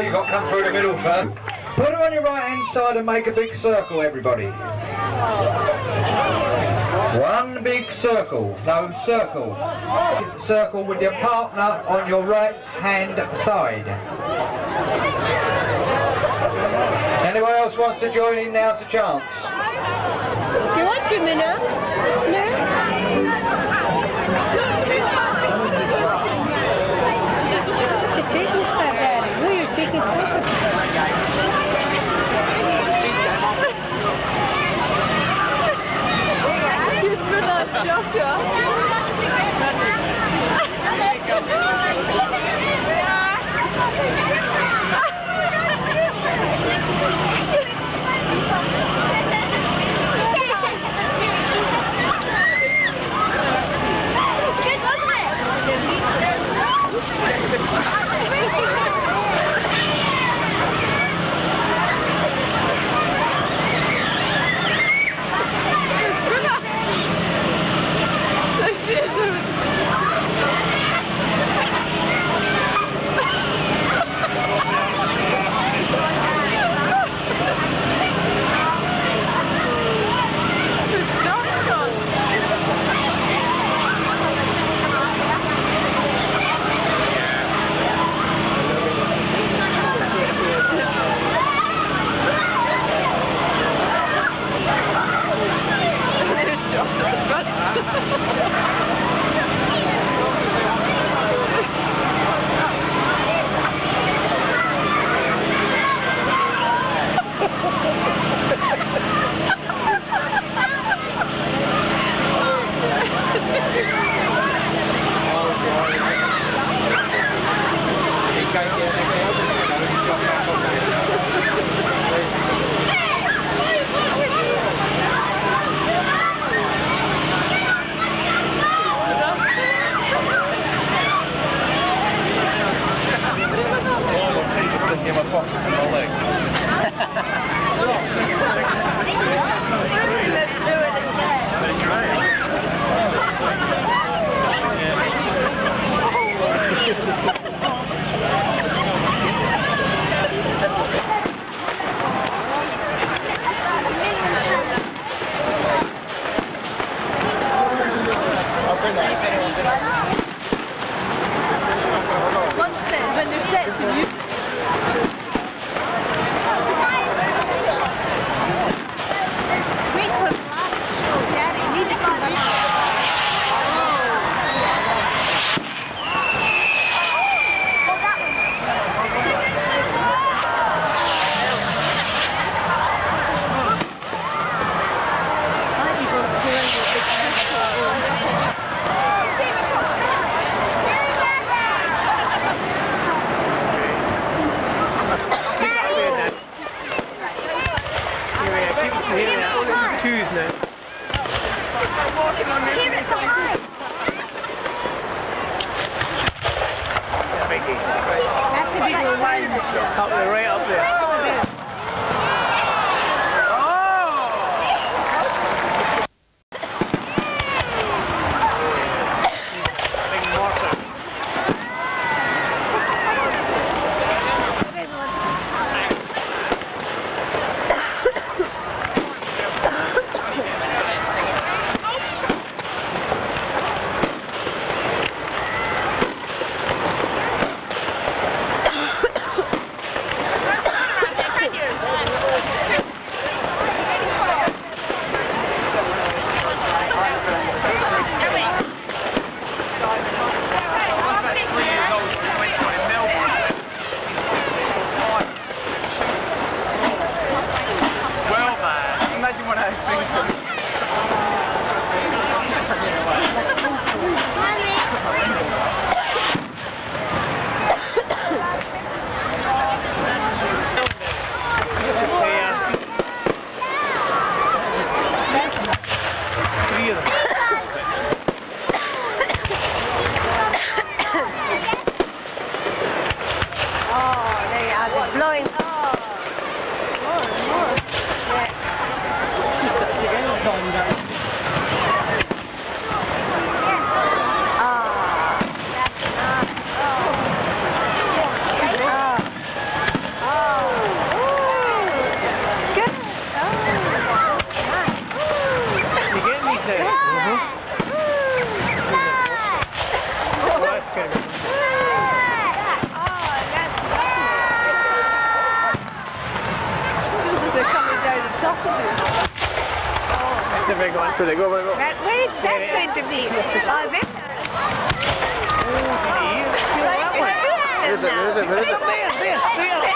you've got to come through the middle first. Put it on your right hand side and make a big circle, everybody. One big circle. No, circle. Circle with your partner on your right hand side. Anyone else wants to join in? Now's the chance. Do you want to, Minna? No? You're taking for that. No, you're taking for you spit on Joshua. When they're set to music. Wait for the last show, Gary. Leave it for the last. That's a big one. Right up there. Blowing. Oh, more. Yeah. a big one. Where they go, where they go? Where's that going to be? Oh, there. Where is it? Where is it? Where is it? There.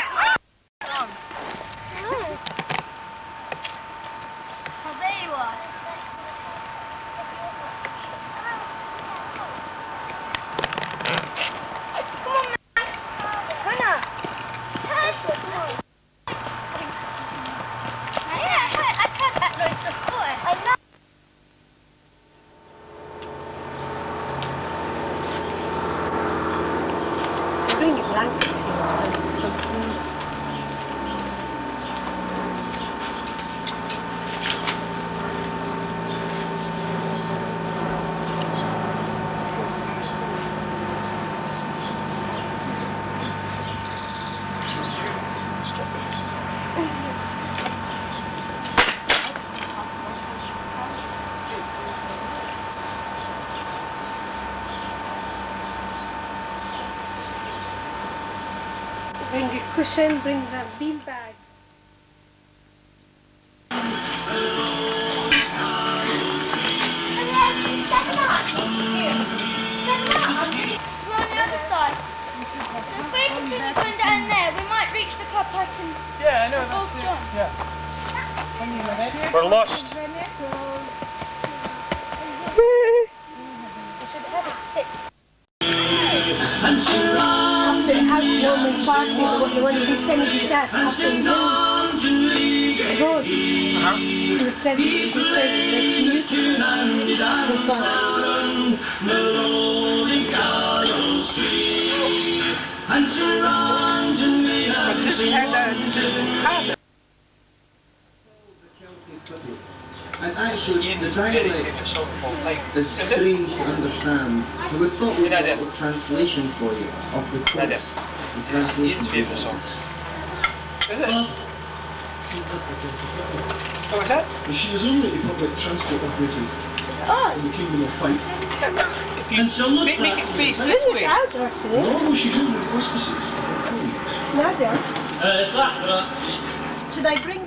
Bring a blanket here. Bring a cushion, bring the bean bags. Yeah, I know. Yeah. We're lost. We should have a stick. After the housewarming party, the one who sent his dad after the road. He said that And actually, the dialect is strange to understand. So we thought we'd got a translation for you of the quotes. The translation for the songs. Is it? What was that? She was only the public transport operative in the Kingdom of Fife. And so look Make it face this way. no, she didn't with the auspices. Should I bring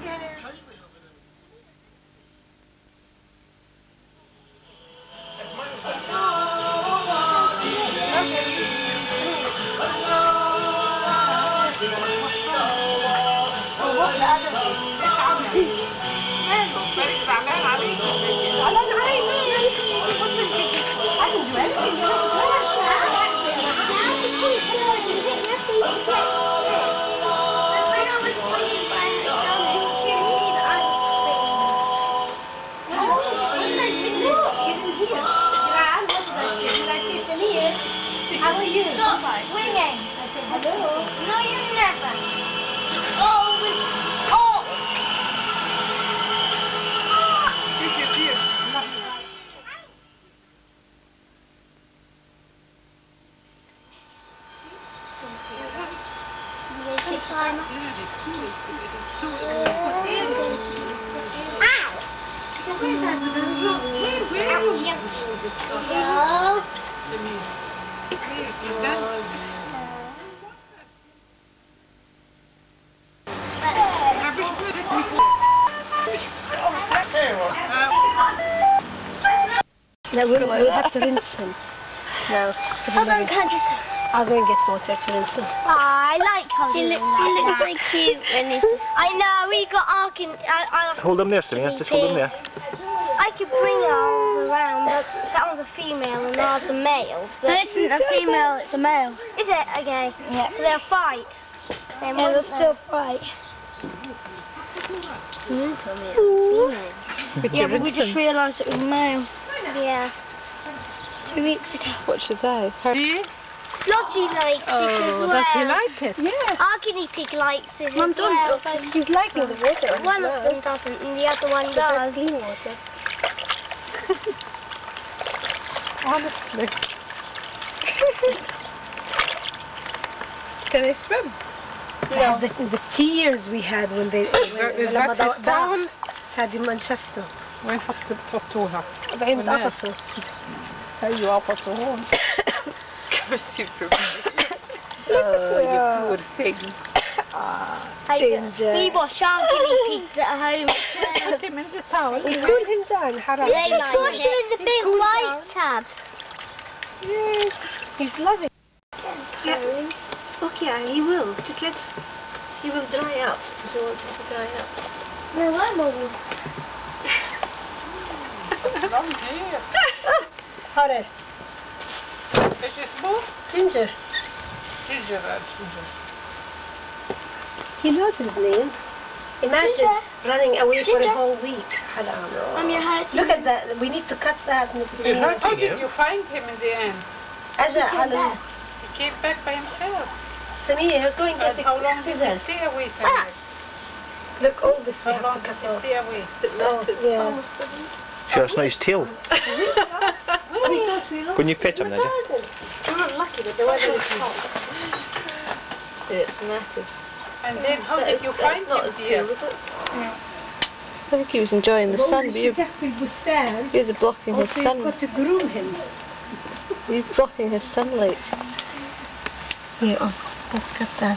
How are you? Stop winging. I said hello. No, you never. Disappear. No, we'll have to rinse him. No. Hold on, can't you say? I'll go and get water to rinse him. I like how he looks so cute when he's just... I know, we got Arkin... Hold them there, Selena. Just hold them there. I could bring ours around, but that one's a female and ours are males. But This isn't a female, it's a male. is it? Okay. Yeah. They'll fight. They They'll still fight. You told me it was Yeah, but we just realised it was male female. Yeah. 2 weeks ago. What should I? Splodgy likes it as well. Does he like it? Yeah. Our guinea pig likes it Mum, as well. But he's liking the water. one of them doesn't and the other one does. Clean water. Honestly. Can they swim? No. The tears we had when they faktiskt barn. hade man käften. وين حط تحطوها؟ بعدين قفصوا. ايوه قفصوهم. You poor thing. Ginger. We wash our guinea pigs at home. Put him in the towel. We cool him down, haram. Yeah, push him in the big white tub. Yes, he's loving it. Yeah. Okay, he will. Just let's... He will dry up, because we want him to dry up. No, I'm over. Long hair. Harder. Is this small? Ginger. Ginger, ginger. He knows his name. Imagine Ginger. running away for a Ginger. whole week. Haram. I'm your hurting. Look at that. We need to cut that. And How did you find him in the end? Aja, Alan. He came back by himself. Samir, you're going to And get how the long did scissor. he stay away from you? Look, all this we How have long to did cut he off. stay away? Oh, yeah. Sure, it's not his tail. Couldn't you pet him, Nadia? We're not lucky, but the weather is hot. It's massive. And then how did you find him here? I think he was enjoying the sun, but you was blocking his Also, sun. you've got to groom him. You're blocking his sunlight. Here, let's cut that.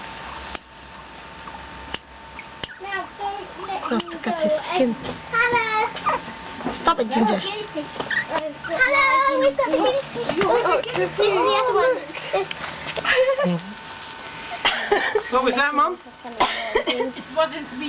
Now don't let We'll have to cut his skin. Hello. Stop it, Ginger. Hello, we've got the This is the other one. This. What was that, Mum? It wasn't me.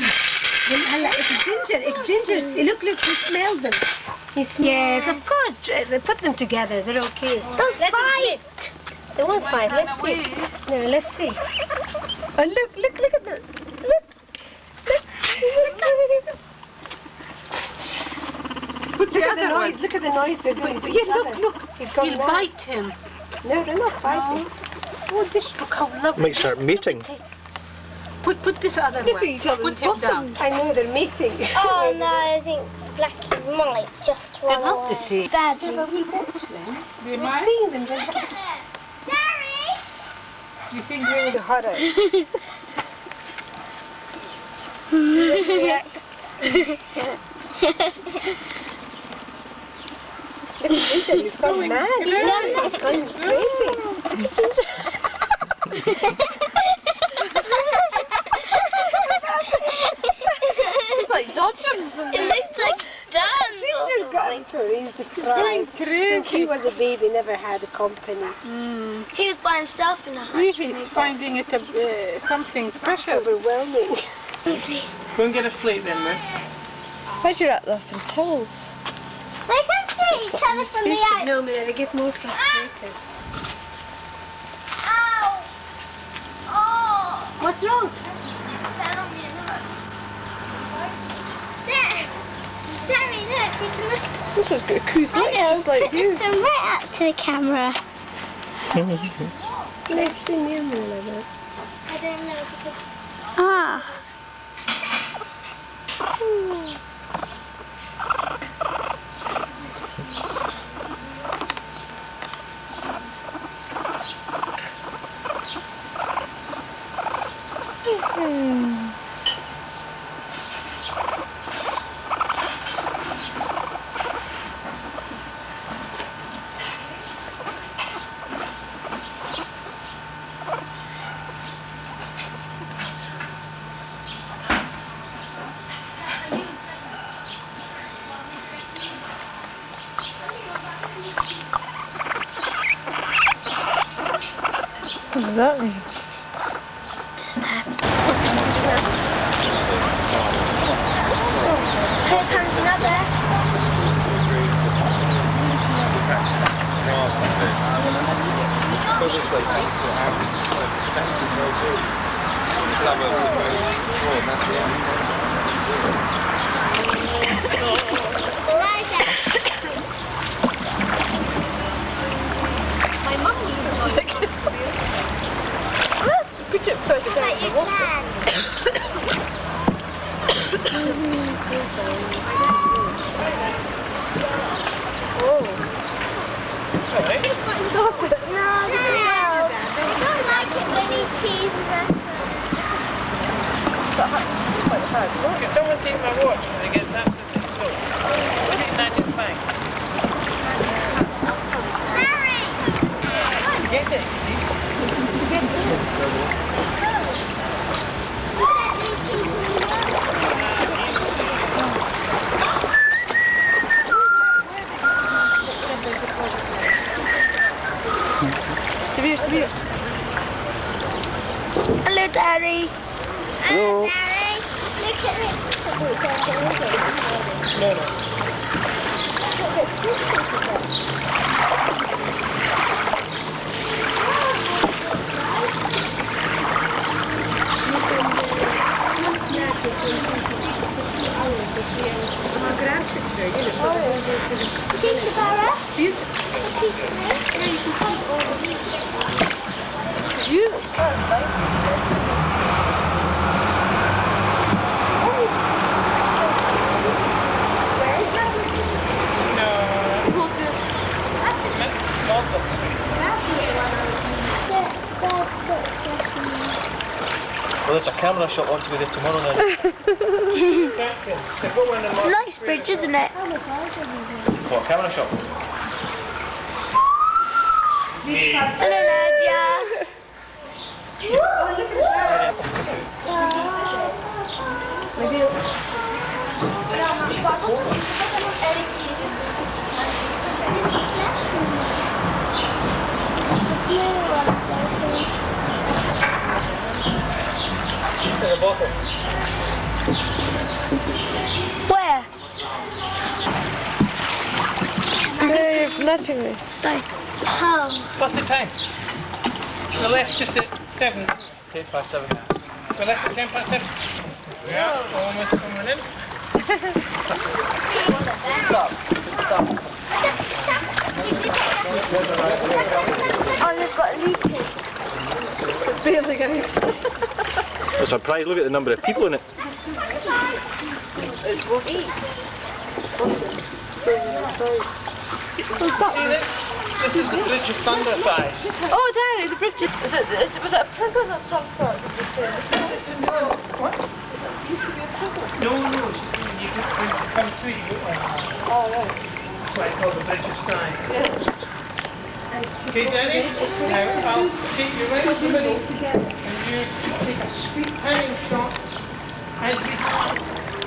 If Ginger, look, he smelled them. Yes, of course. They put them together. They're okay. Don't fight. They won't fight. Let's see. No, let's see. Oh, look at them. Look. Look at the noise. Look at the noise they're doing to each other. Look. He's going He'll now. bite him. No, they're not fighting. Oh, this, look how lovely. Might start mating. Put this other Sniffing one. each other's Put him down. I know they're mating. Oh no, I think Blackie might just They're run not away. the same. Badly. But we watch them. You We're seeing them. They're You think we're the horror. Look at Ginger. He's gone mad. He's gone crazy. Look at Ginger. It's like dodgems and It looks like dance. Ginger got crazy crying. Since he was a baby, never had a company. He was by himself in a hut. He's finding it something special. Overwhelming. Go and get a plate then, man. why'd you wrap that up in towels? They can see each other from the outside. No, man, they get more frustrated. Ow! Oh! What's wrong? Daddy, look, you can look. This was good. Who's I like know, just like put you? this one right up to the camera. Let's stay near me like that. I don't know because... Ah. What does that mean? Here comes another. My mum uses it. Put it further down Like the you water. can. No, they don't like it when he teases us. Can someone take my watch because it gets absolutely soaked? Take Nadia's bag. Harry! Get it, you see? Daddy. No. Daddy. Look at this. No, no. My grandsister, you know. Peterborough. Beautiful. Yeah, you can come all the way. You. That's nice. Where is that? No. Not the Well, there's a camera shot on to be there tomorrow then. It's a nice bridge, isn't it? What, camera shot? Hello, Nadia. There's a bottle. Where? You're nudging me. Sorry. Home. What's the time? We left just at 7. 10 past 7. We left at 10 past 7. Yeah, almost someone in. Stop. Stop. Oh, they've got leakage. It's barely going. I'm surprised, look at the number of people in it. See this? This is the Bridge of Thunder Thighs. Oh, Danny, the bridge. Was it a prison of some sort? What? No, she's saying you could come to you. Oh, right. That's what I call the Bridge of Sighs. Okay, Danny, now I'll take you right in the middle and you take a sweet panning shot as we come.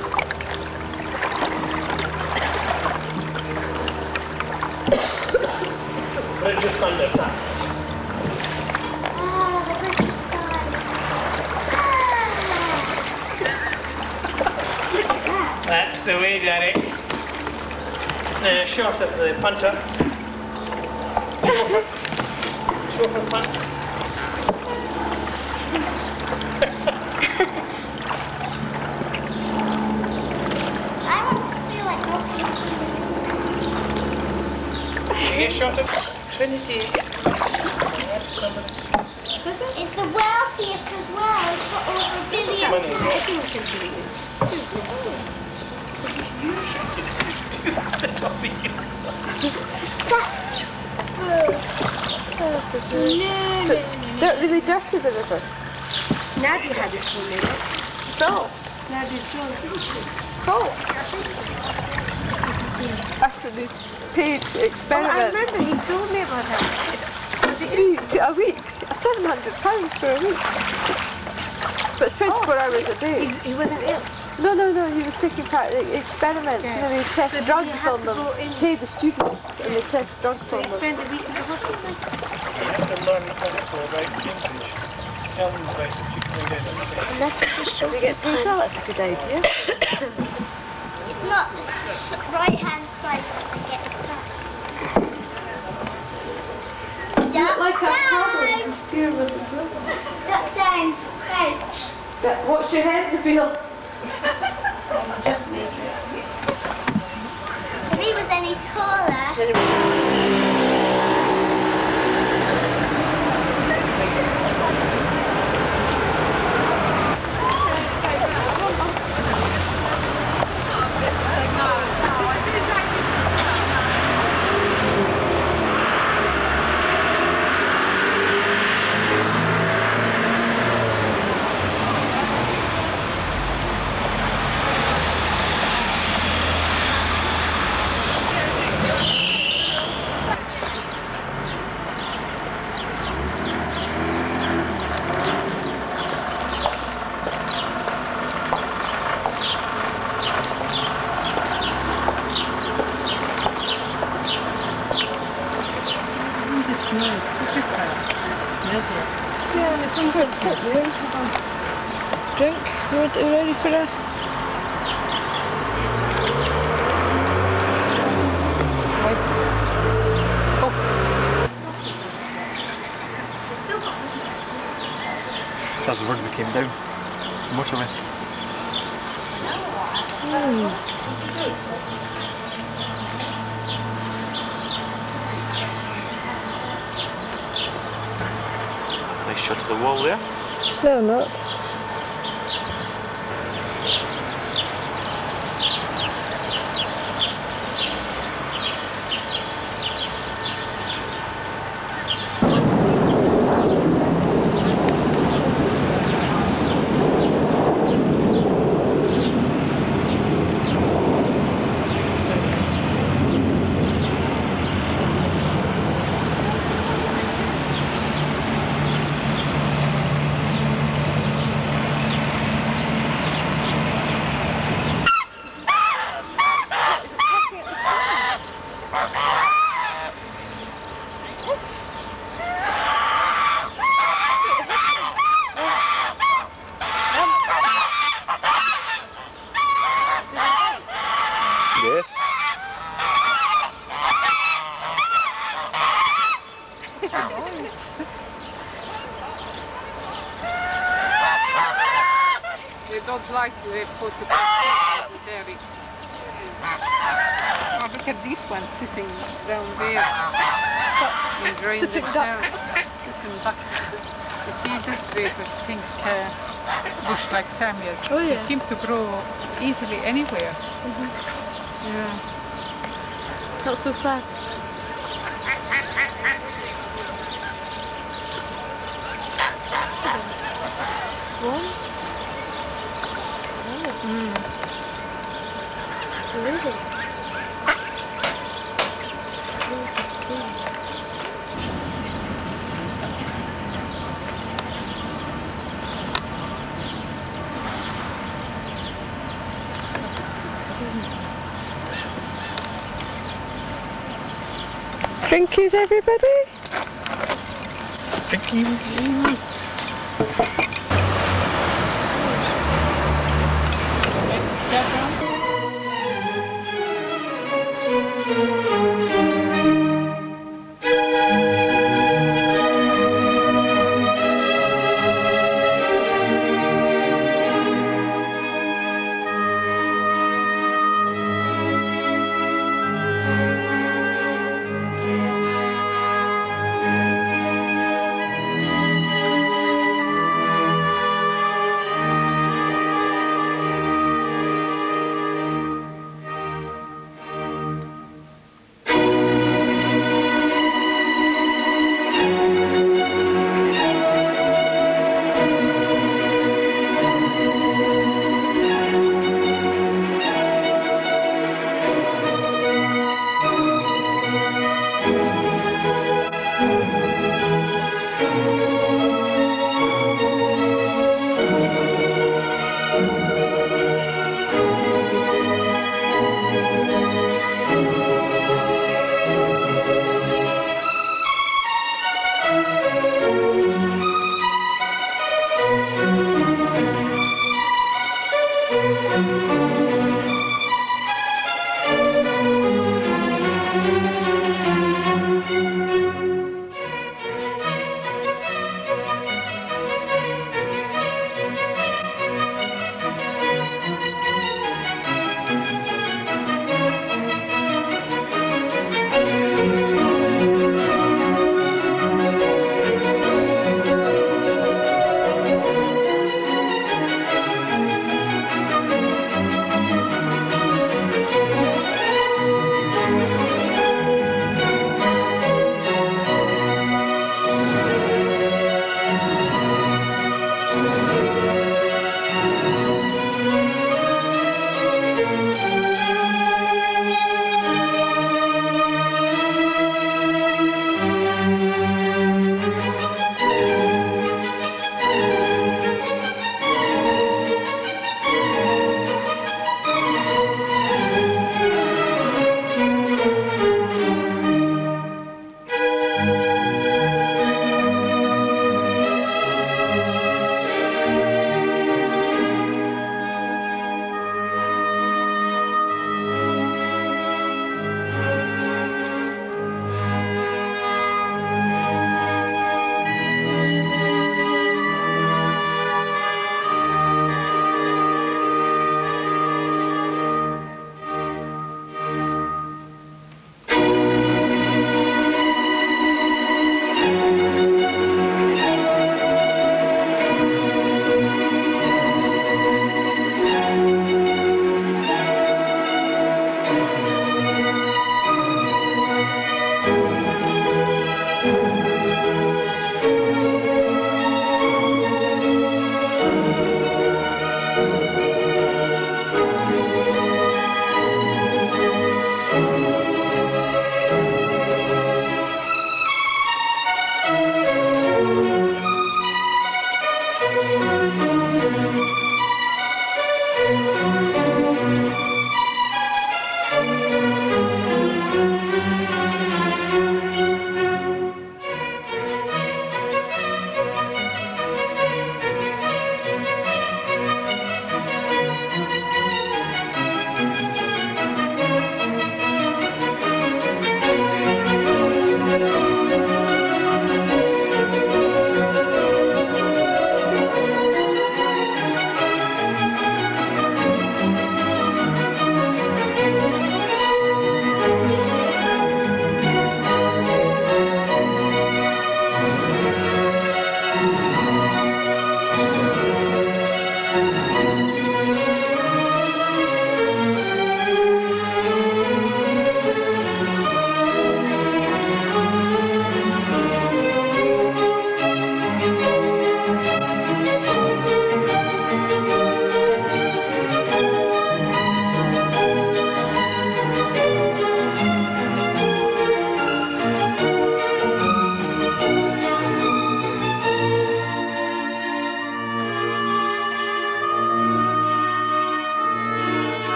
Bridge of Thunder Thighs. Oh, the bridge of sighs. Look at that. That's the way, Danny. Now, shot of the punter. Chauffeur punt. I want to feel like walking. You get shot of Trinity. It's the wealthiest as well. It's got over $1 billion. Money, yeah. They're really dirty, the river. Nadia had a swim in it. No. Nadia drowned, didn't she? Oh. After the paid Oh, I experiment. remember he told me about that. Was it A week. £700 for a week. But it's 24 hours a day. he wasn't ill? No, he was taking part in the experiments. Yes. You know, they test So did drugs he have on to them. go in- Pay the students and they test drugs So on he them. spent a week in the hospital? You have to learn also about Cambridge. Tell them about it, you can get it. And that's a short They get paid well, that's a good idea. It's not the right hand side that gets stuck. Duck Like a paddle you down. can steer with as well. Duck down. Crouch. Watch your head, Nabil. Just make it. If he was any taller. Yeah, and it's in good sit, you know. drink. You ready for that? That's the road we came down. Motorway. Nice shot of the wall there. No, not. Yes. They don't like they put the dairy. Oh, look at this one sitting down there, enjoying themselves. Sitting ducks. You see this they pink bush like Samuel's. Oh, yes. They seem to grow easily anywhere. Yeah. Not so fast. Swan? Oh. Really? Drinkies, everybody? Drinkies.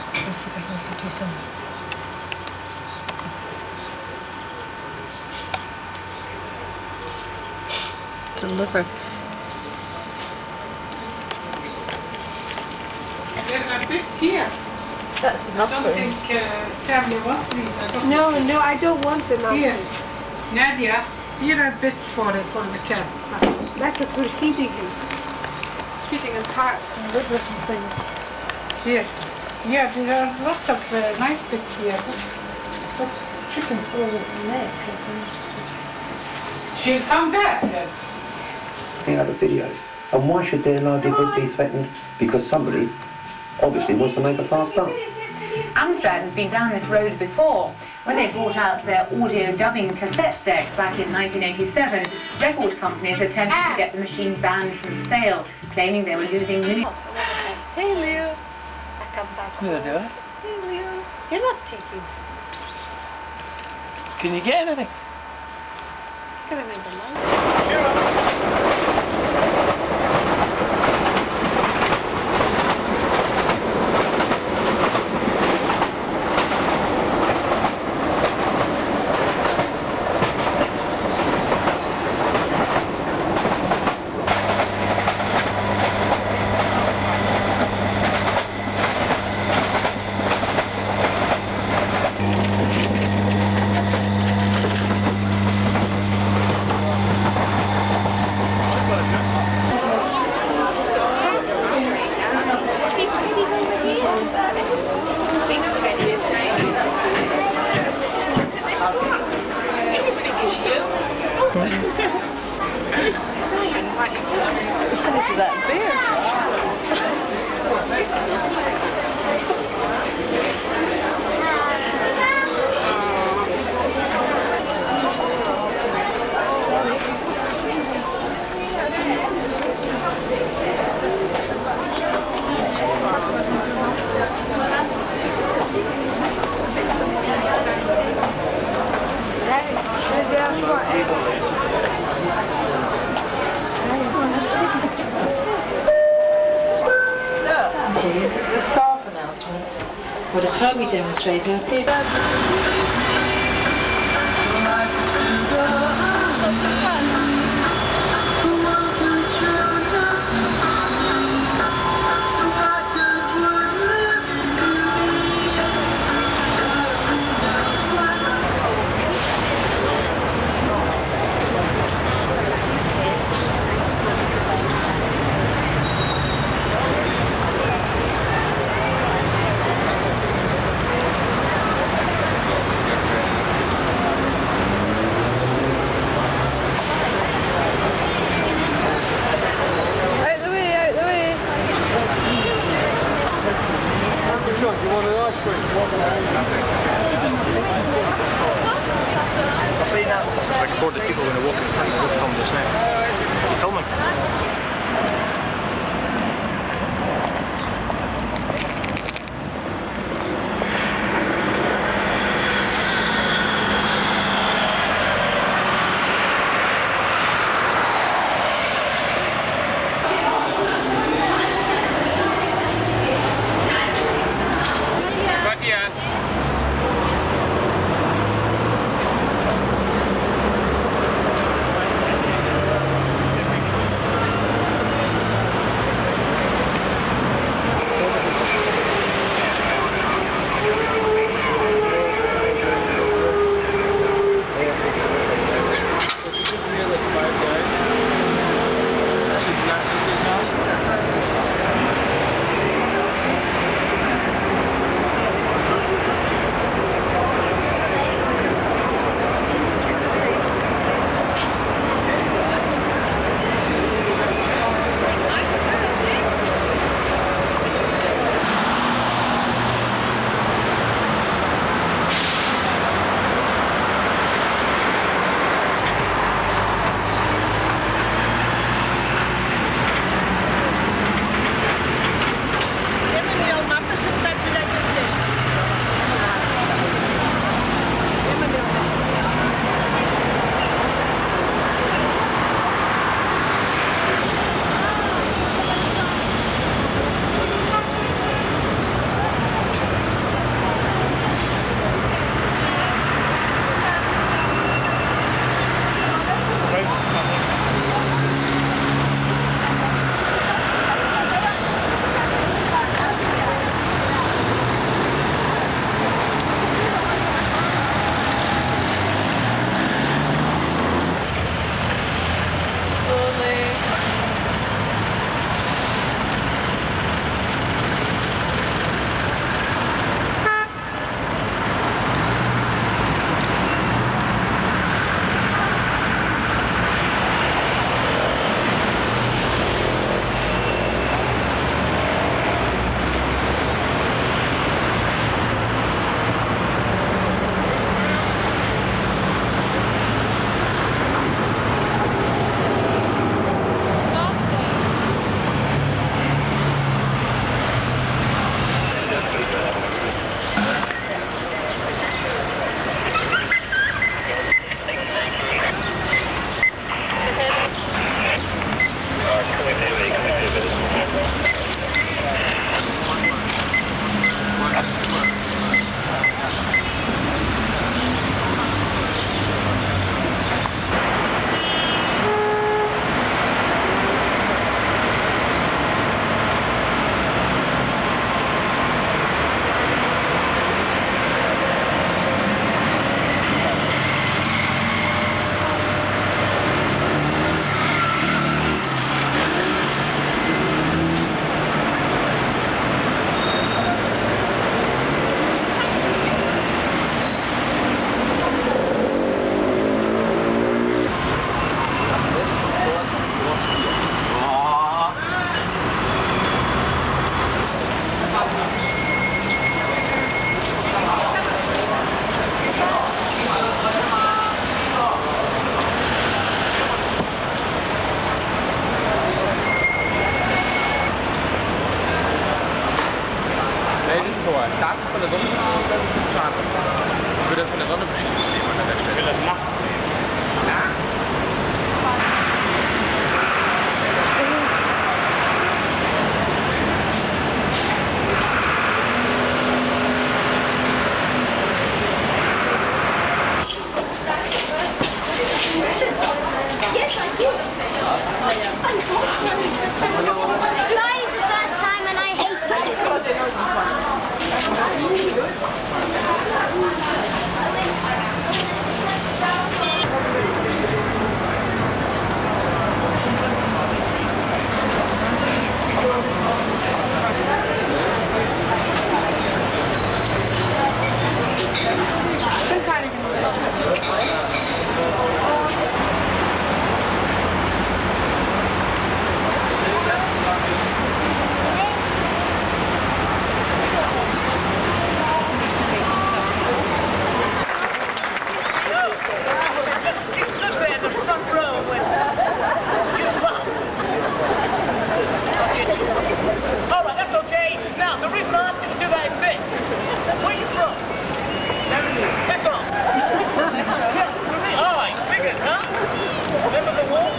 Let's see if I can do some. Deliver. There are bits here. That's enough I for don't him. think Sammy wants these. I don't No, no, I don't want them. Here, Nadia, here are bits for it for the cat. That's what we're feeding him. Feeding and parts. And little things. Here. Yeah, there are lots of nice bits here. But chicken. Neck. She'll come back then. The other videos. And why should their livelihood be threatened? Because somebody obviously wants to make a fast buck. Amstrad has been down this road before. When they brought out their audio dubbing cassette deck back in 1987, record companies attempted to get the machine banned from sale, claiming they were losing millions. Hey, Leo. I come back. Yeah, do I? Hey, Leo. You're not taking. Can you get anything? Could have made the line. The size of that bear. The staff announcement. Would a Toby demonstrator please? Record the people when they're walking in front of the film just now. You filming? Von der Sonne geplant. Ich würde das von der Sonne nehmen an der Stelle. Ich will das nachts nehmen. Ja. Flying the first time and I hate Alright, that's okay. Now, the reason I asked you to do that is this. Where are you from? Piss off. Yeah, alright, figures, huh? Remember the war?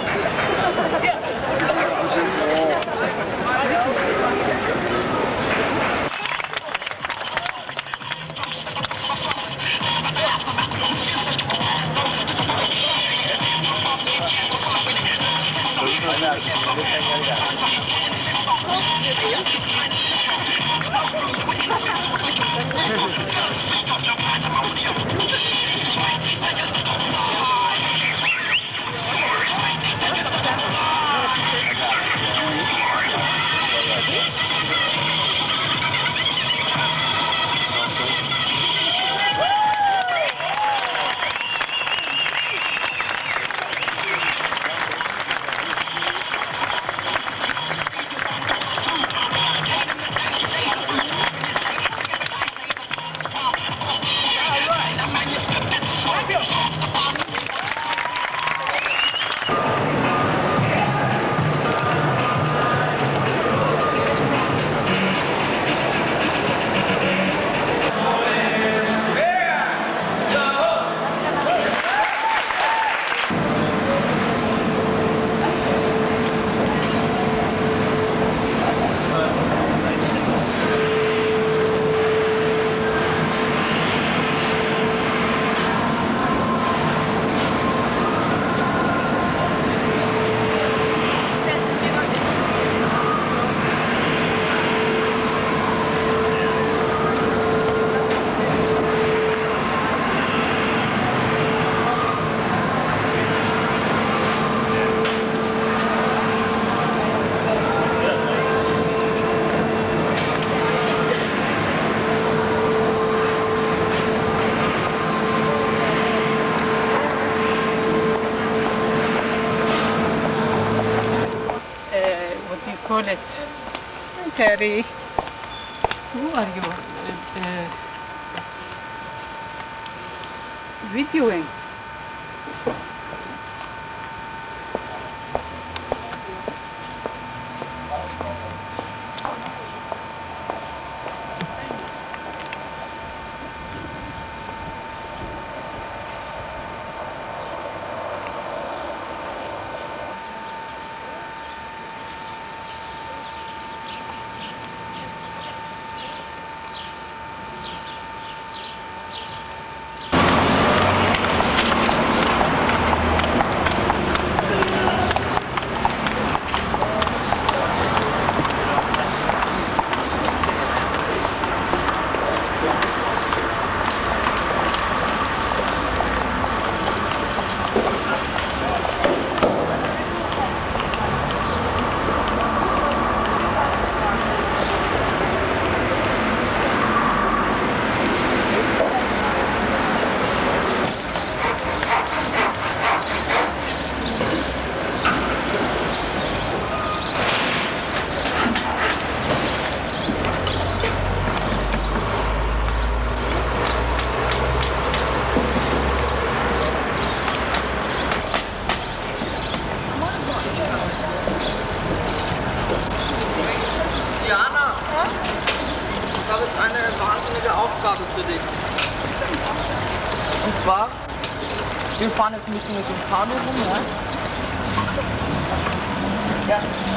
Call it Terry. Who are you videoing? Und zwar, wir fahren jetzt ein bisschen mit dem Kanu rum, ne? Ja.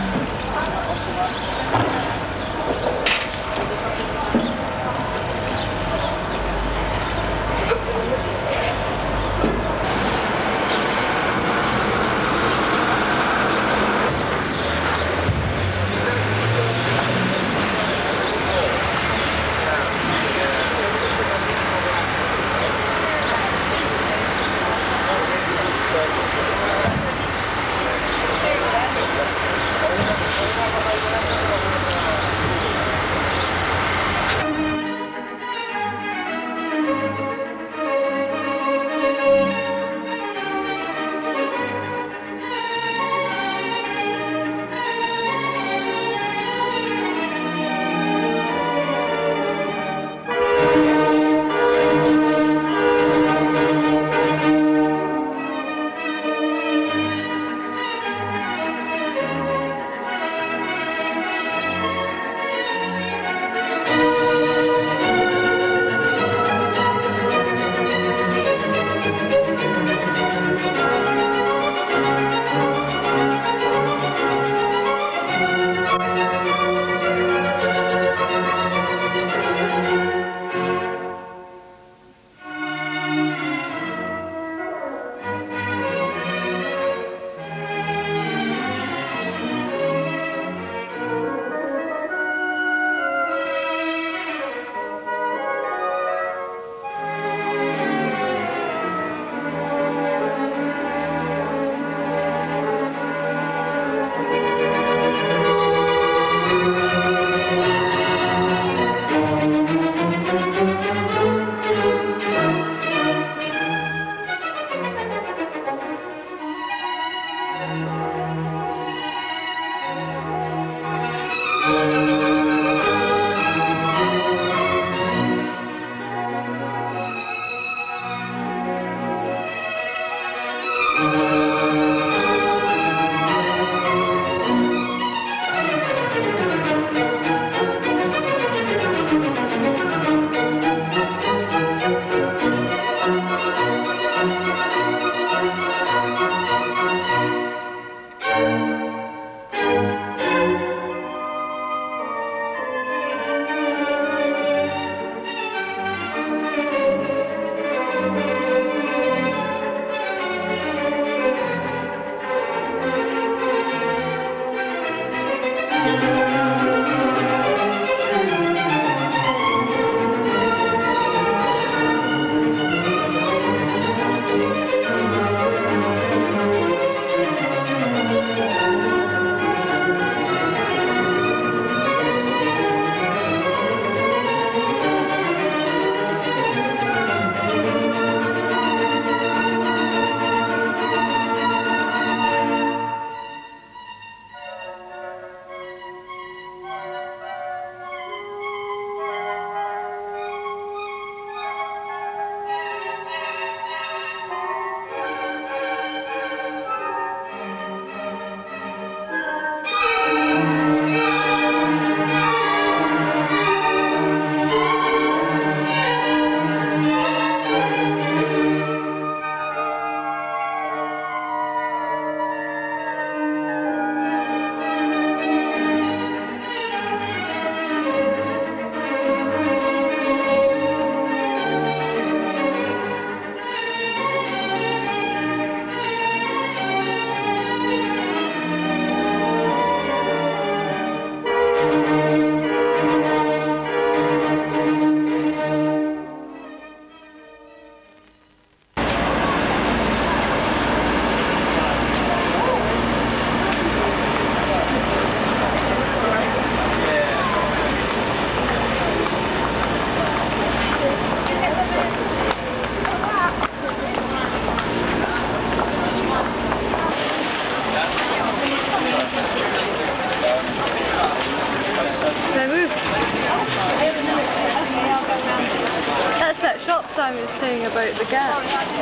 that shop Simon was saying about the gap.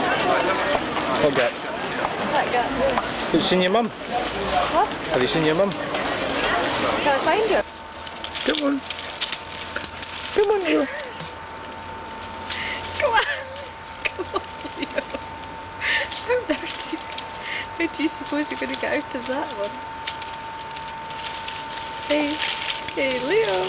What gap? That gap. Have you seen your mum? What? Have you seen your mum? Can I find her? Come on. Come on, you. do you suppose you're going to get out of that one? Hey, hey, Leo.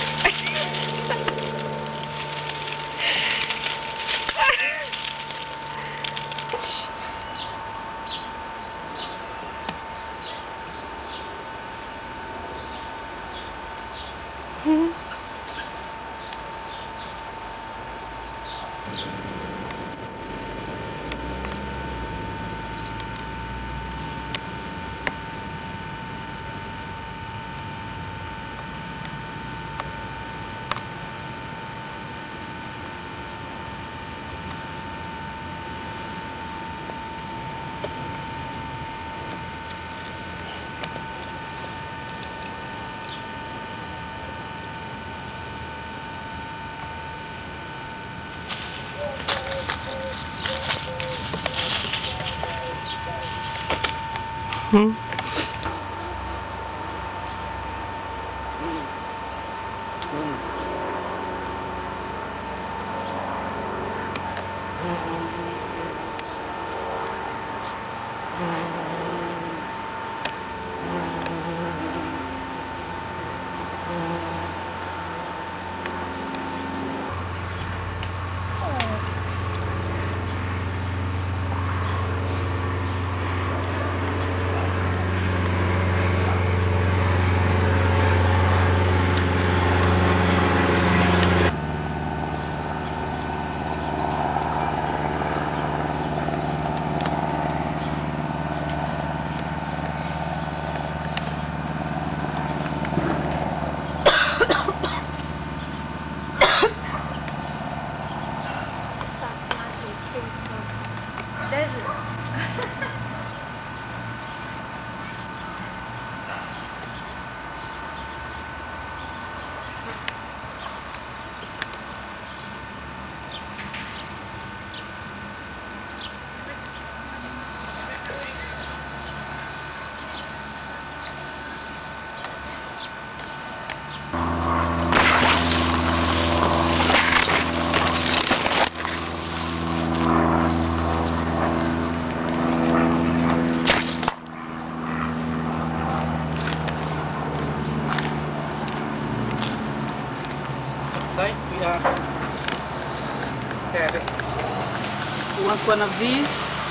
Want one of these?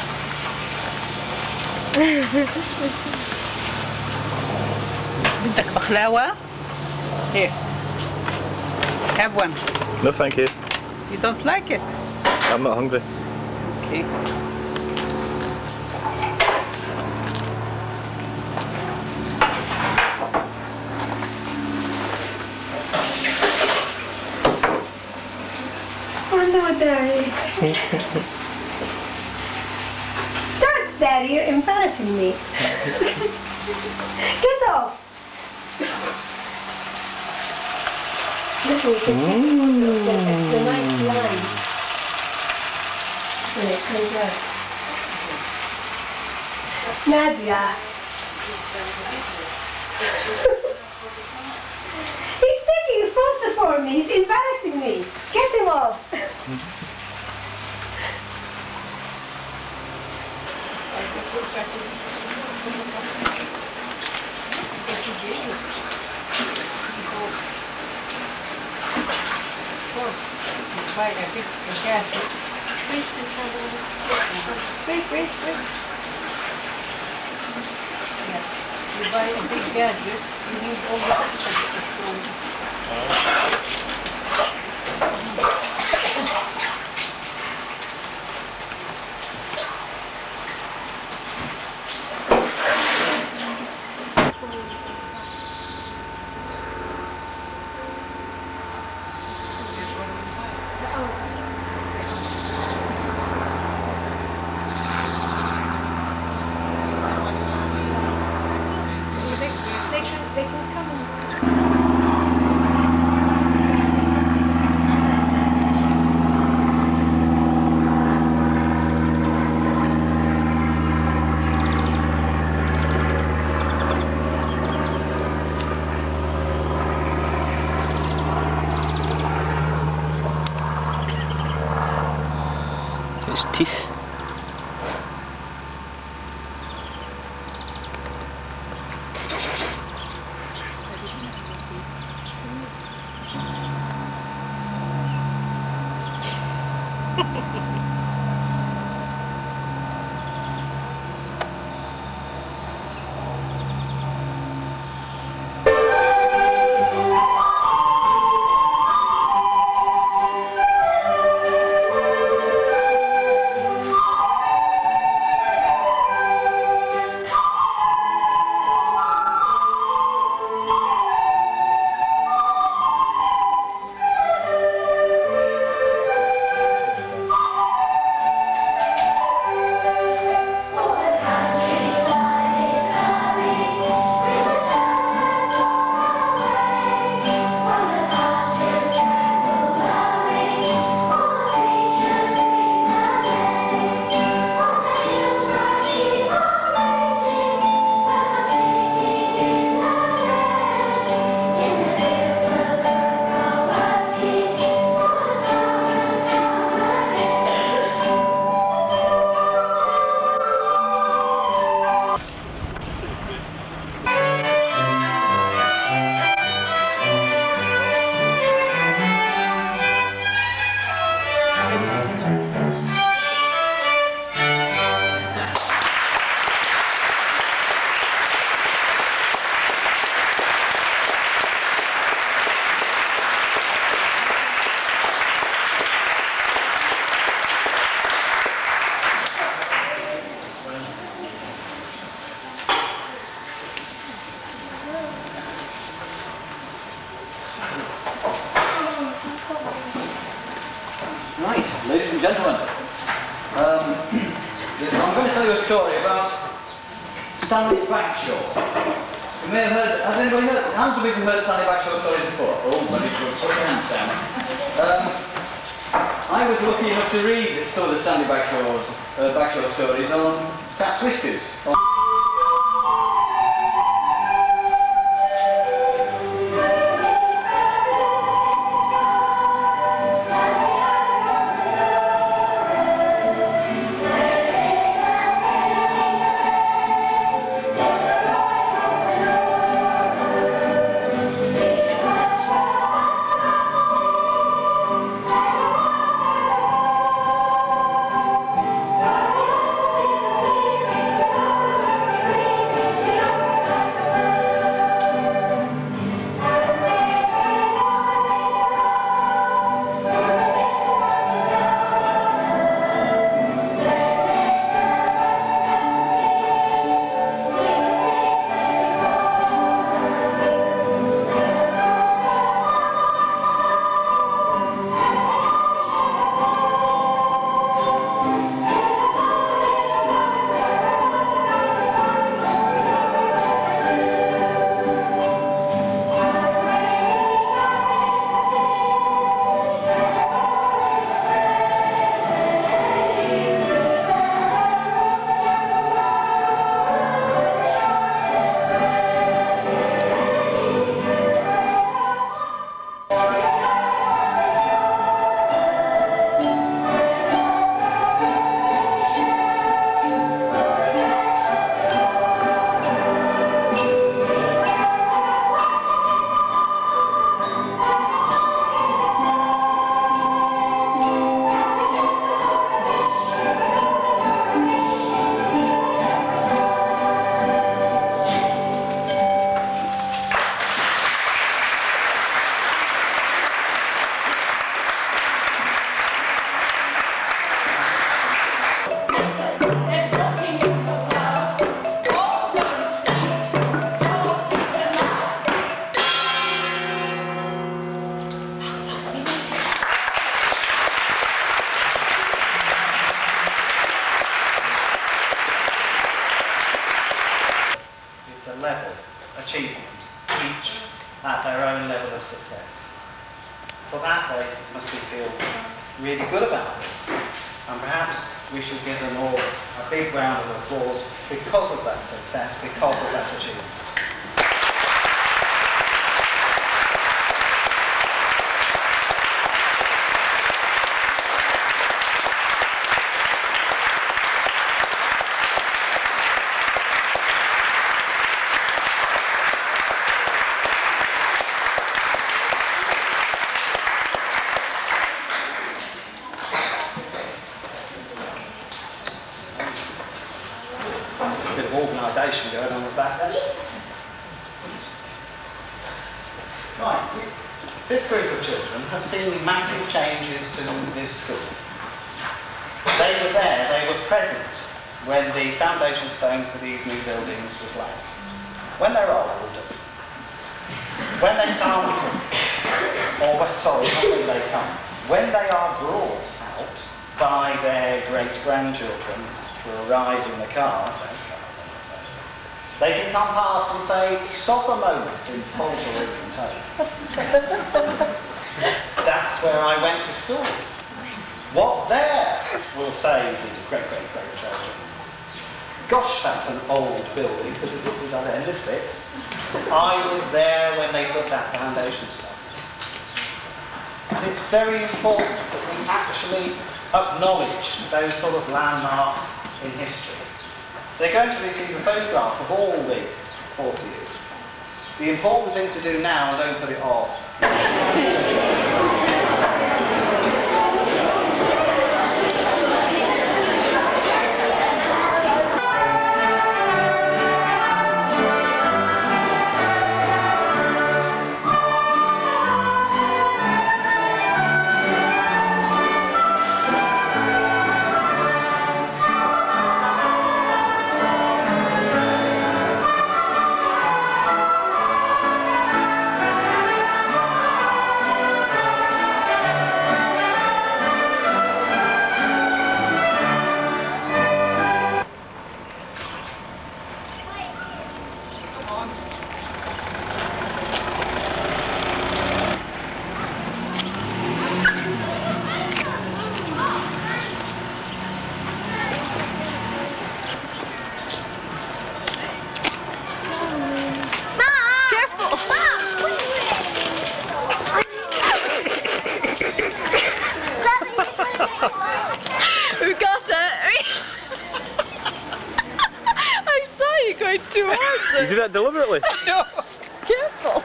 بدك بقلاوة? Here. Have one. No, thank you. You don't like it? I'm not hungry. Okay. Oh no, Daddy. Don't, Daddy, you're embarrassing me. Get off. Listen, you can take the nice line when it comes out. Nadia. He's taking a photo for me. He's embarrassing me. Get him off. Wait. You buy a big gadget, you need all the pictures. They can come and Its teeth. Right, ladies and gentlemen, I'm going to tell you a story about Stanley Bagshaw. You may have heard, has anybody heard, how many people heard Stanley Bagshaw stories before? Oh, very good, put your hands down. I was lucky enough to read some of the Stanley Bagshaw stories on Cat's Whiskers. level, achievement, each at their own level of success. For that, they must feel really good about this. And perhaps we should give them all a big round of applause because of that success, because of that achievement. foundation going on the back there. Right, this group of children have seen massive changes to this school. They were there, they were present when the foundation stone for these new buildings was laid. When they're old, when they come, or sorry, not when they come, when they are brought out by their great-grandchildren for a ride in the car, they can come past and say, stop a moment in faltering tones. That's where I went to school. What there, will say the great-great-great-children. Gosh, that's an old building, because it looked like in this bit. I was there when they put that foundation stone. And it's very important that we actually acknowledge those sort of landmarks in history. They're going to receive a photograph of all the 40 years. The important thing to do now, and don't put it off, You did that deliberately? No. Careful.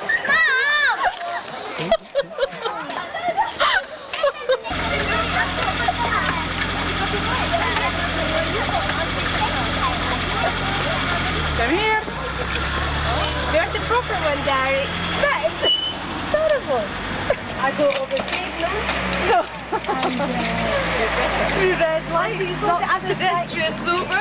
Come here. You want the proper one, Dari? That is terrible. I go over pavements. No. Through red lights, not pedestrians over.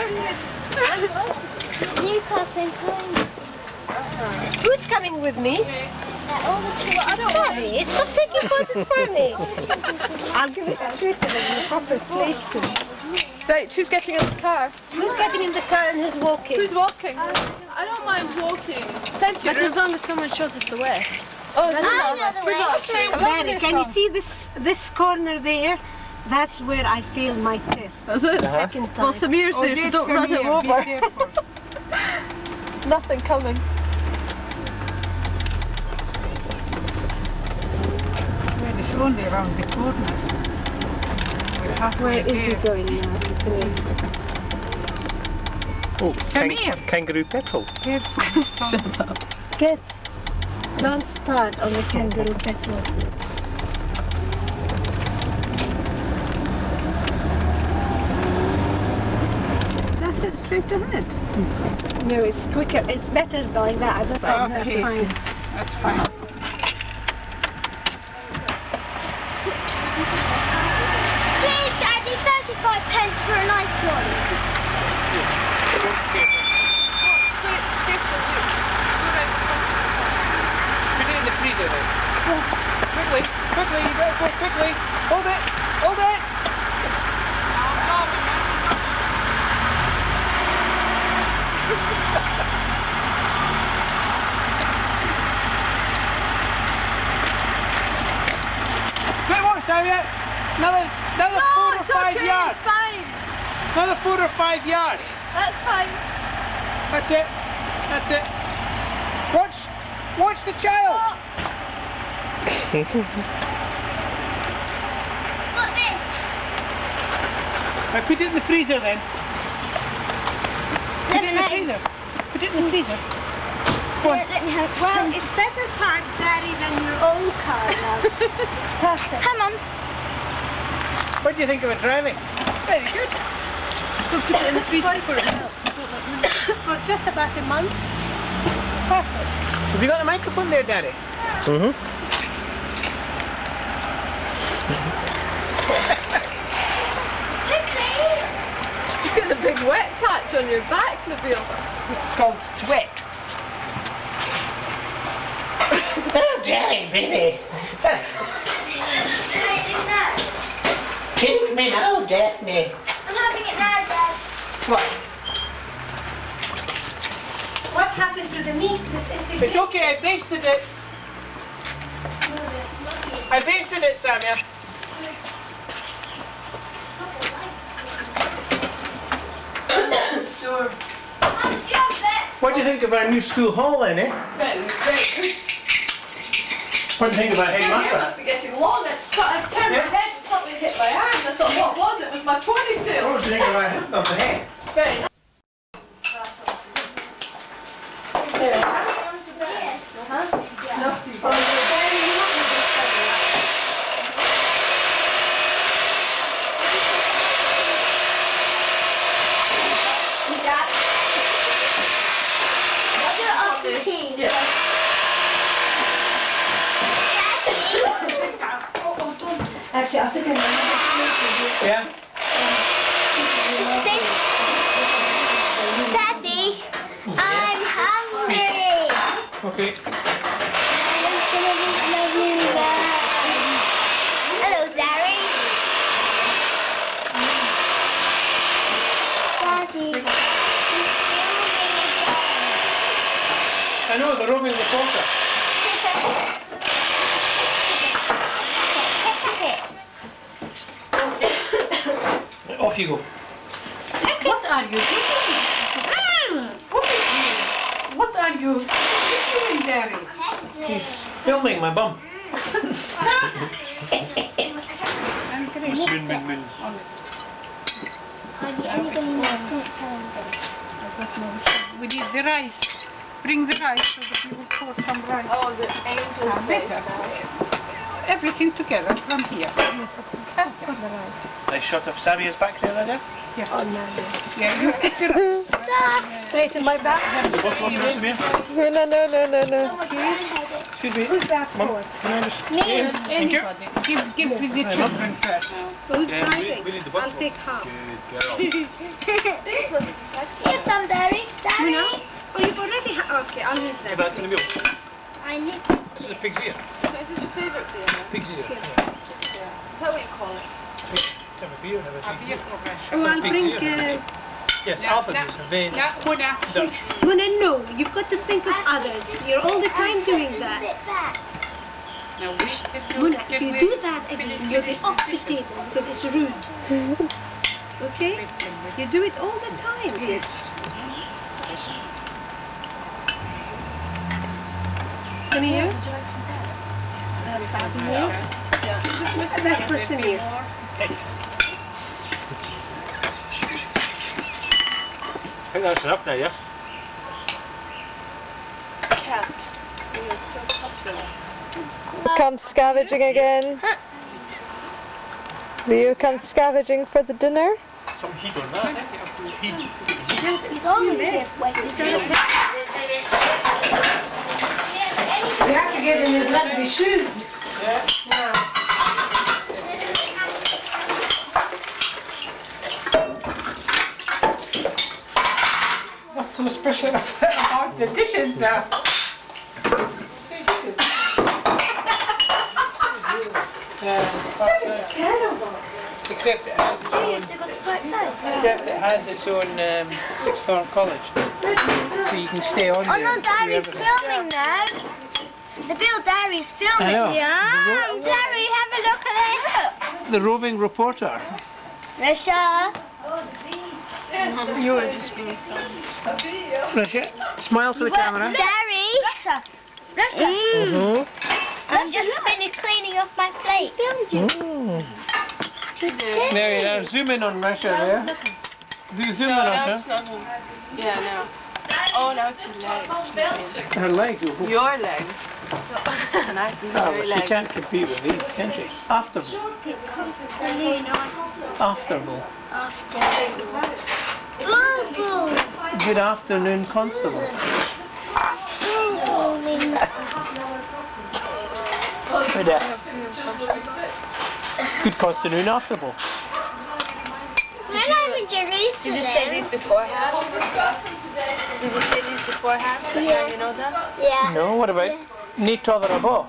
You start saying coins. Who's coming with me? I don't want it. Stop taking photos for me. I'll give it to in the proper place soon. Right, who's getting in the car? Who's getting in the car and who's walking? Who's walking? I don't mind walking. But as long as someone shows us the way. Oh, I know the way. Mary, can you see this corner there? That's where I failed my test. Is it? The second time. Well, Samir's there, so don't run him over. Nothing coming. Well, it's only around the corner. Where is he going now, Samir? Oh, kangaroo petrol. Careful. Shut up. Get. Don't start on the kangaroo petrol. Straight ahead. No, it's quicker. It's better like that. I don't think that's fine. That's fine. Please, Daddy, 35 pence for a nice one. Put it in the freezer then. Quickly, quickly, you better go quickly. Hold it, hold it. Quick one, Samia. Another 4 or 5 yards. It's fine. Another 4 or 5 yards. That's fine. That's it. That's it. Watch the child. What's this? Right, put it in the freezer then. Put it in the freezer. Put it in the freezer. Go on. Well, it's better parked, Daddy, than your own car now. Perfect. Come on. What do you think of it driving? Very good. Go put it in the freezer before it melts. for just about a month. Perfect. Have you got a microphone there, Daddy? Mm-hmm. You've got a big wet patch on your back, Nabil. This is called sweat. Oh, Daddy, baby. Take me now, Daphne. I'm having it now, Dad. What? What happened to the meat? It's okay, I basted it. I basted it, Samia. What do you think of our new school hall then, eh? What do you think about Your hair headmaster? must be getting long. I turned my head and something hit my arm. I thought, what was it? It was my ponytail. What do you think of the head? Very nice. Actually, after the Yeah. Daddy, I'm hungry. Okay. Hello, Daddy. Daddy. I know, the roving reporter. Off you go. What are you doing? What are you doing, Daddy? He's filming my bum. We need the rice. Bring the rice so that you will pour some rice. Oh, the angel better. Everything together from here. Yes, for the rice. I shot of Savia's back the other day. Yeah. Oh, no. Yeah, you pick it up. straight in my back. The bottle of recipe. No. Excuse me. Who's that for? Can I just... Me. Thank you. Give me the children first. Who's Yeah, driving? we need the bottle. I'll take half. Here's some, Daddy. You Daddy. know? Oh, you've already okay, I'll use that. That's in the middle. I need. This is a pig's ear. So is this your favourite beer? Pig's ear. Is that what you call it? Have a beer, have a pig's ear. Oh, I'll Pig's bring... ear. Yes, Alpha is a vein. Dutch. No, you've got to think of others. You're all the time doing that. Muna, if you do that again, you'll be off the table because it's rude. Okay? You do it all the time. Yes. Samir? That's Samir. That's for Samir. I think that's enough now, yeah? Cat. You're so popular. Come scavenging again. Do you come scavenging for the dinner? Some heat on that. Heat. He's always gets wasted. You have to give him his lovely shoes. What's so special about the dishes now? Except it has its own. Except it has its own sixth form college, so you can stay on Oh there. no, Daddy's filming now. The Bill Daddy's I filming. know. Yeah, Daddy, have a look at it. The roving reporter. Risha. You were just being filmed. Russia, smile to the camera. Daddy. Risha. I'm just finished cleaning off my plate. Filmed you. There you are. Zoom in on Russia there. Do you zoom in on now her? it's not him. Yeah, now. Oh, now it's his legs. Her legs. Your legs. And I see Oh, your well, she legs. can't compete with these, can she? Afternoon. Afternoon. Boo boo. Good afternoon, constables. Good afternoon, afternoon. Did you say these beforehand? Did you say these beforehand so that you know them? Yeah. No, what about Ní tódar abó?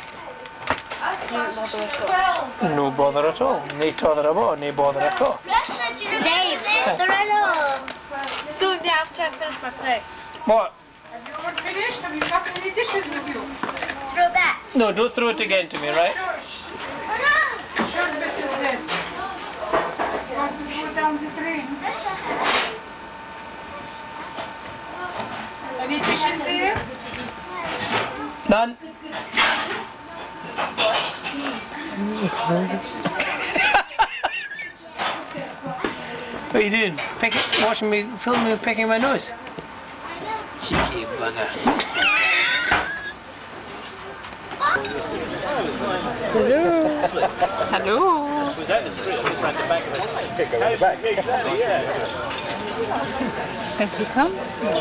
No bother at all. Ní tódar abó, ní bother at all. Dave, they're at all. Soon after I finish my play. What? Have you all finished? Have you got any dishes with you? Throw that. No, don't throw it again to me, right? Sure, better then. Want to go down the drain? Any dishes there? None. What are you doing? Watching me, filming me picking my nose? Cheeky bugger. Hello. Hello. Was that the street? I just ran the back of it. Go back. Exactly, yeah. Has he come?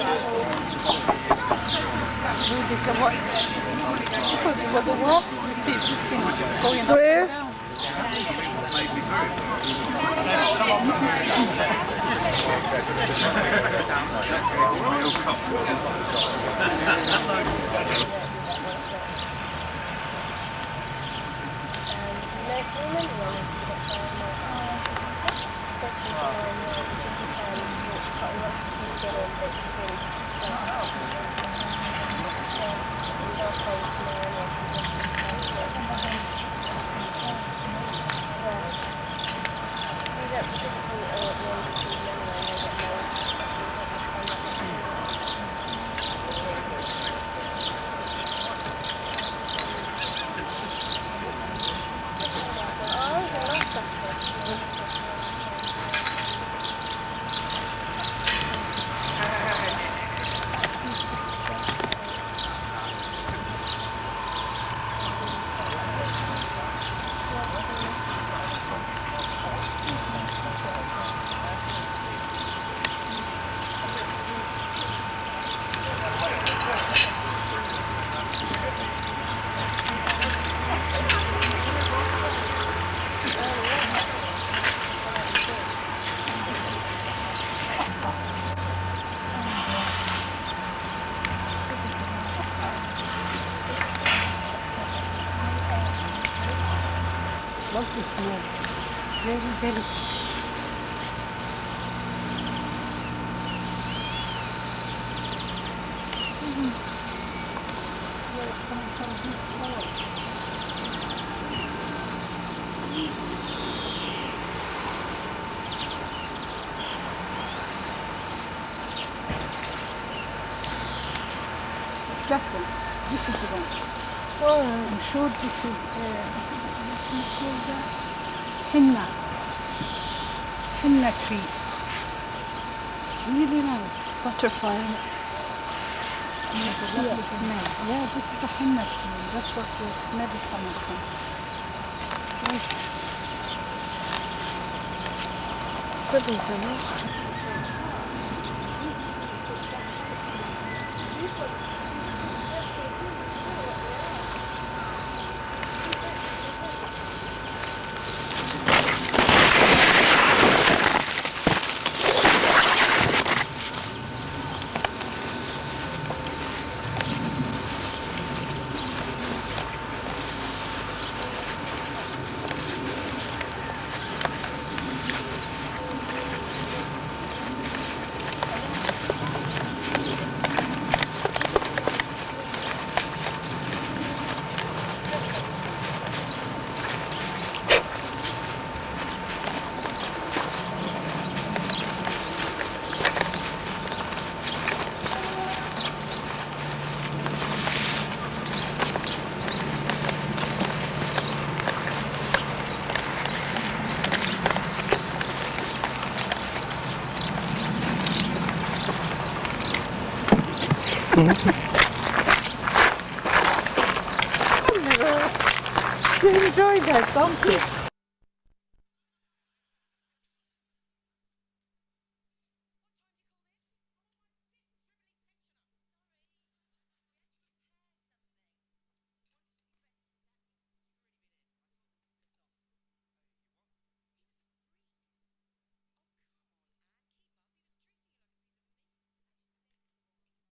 Where? Lovely snow. Very, very. That one. This is the one. Oh, I'm sure this is henna tree. Really nice. Butterfly. Yeah, this is a henna tree. That's what the smell is coming from. Nice. Could be finished. You enjoyed that, don't you?